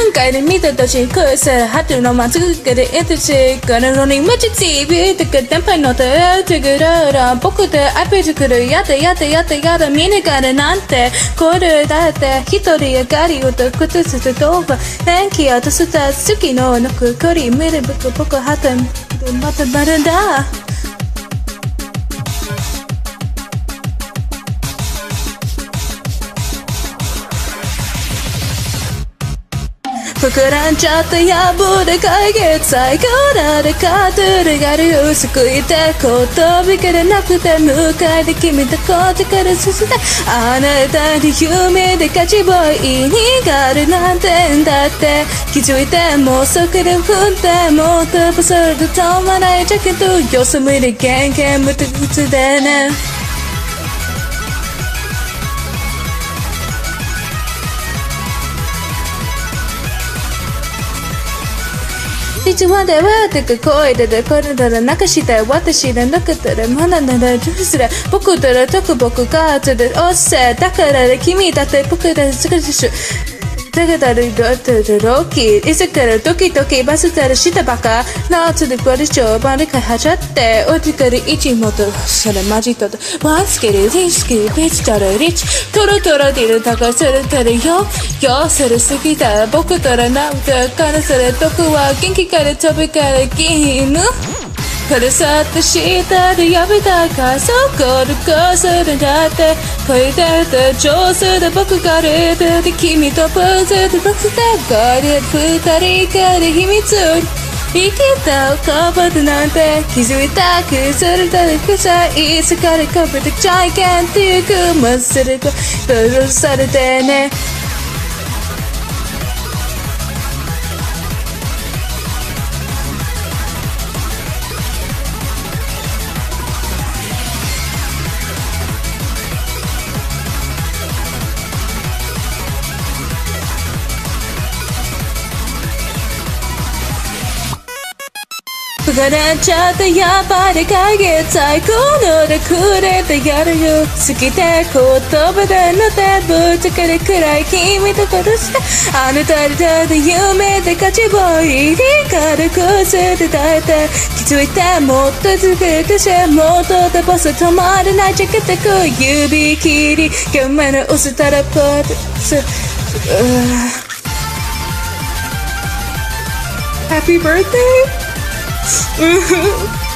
回で見た年恋さハトのまつぐかでエントチェからのにマジティービーとか電波の手てくらら僕でアピ作るやだやだやだやだ見抜かれなんてこれだって一人上がりをと靴する動画天気やとした好きのぬくこり見る僕僕はたまたまるんだ膨らんじゃったやぶで解決最高だでカートでがるを救いてことびかれなくて迎えて決めたことから進んであなたに夢で勝ちボーイにがるなんてだって気づいてもうそこで踏んでもう飛ばされると止まないジャケット様子見で元気無駄口でね実はではてか声でこれなら泣かして私でなかったらまだならどうする僕だらとく僕が後でおっせだから君だって僕だすぐしだからロッキーいつからドキドキバスたらしたばか夏でこれ超バリカ始まってお手から一元それマジとワンスキルリスキルビッチたらリッチトロトロディル高されたらよそれすぎだ僕とらなんてからされとくは元気から飛びから銀犬からさってしたでやめたかそこでこするだって恋だって上手で僕がレードで君とポーズで僕だがで二人から秘密生きたカバーなんて気づいたくするだけさいつからカバーでジャイカンティークマッスルがブルされてね膨らんじゃったやっぱり解決最高のでくれてやるよ好きで言葉での手ぶつけるくらい君と殺してあなたで夢で勝ちボーイに軽く捨てたえて気づいてもっと続けてしもっとでボス止まらないジャケットこう指切り画面を押したらポッHappy birthday!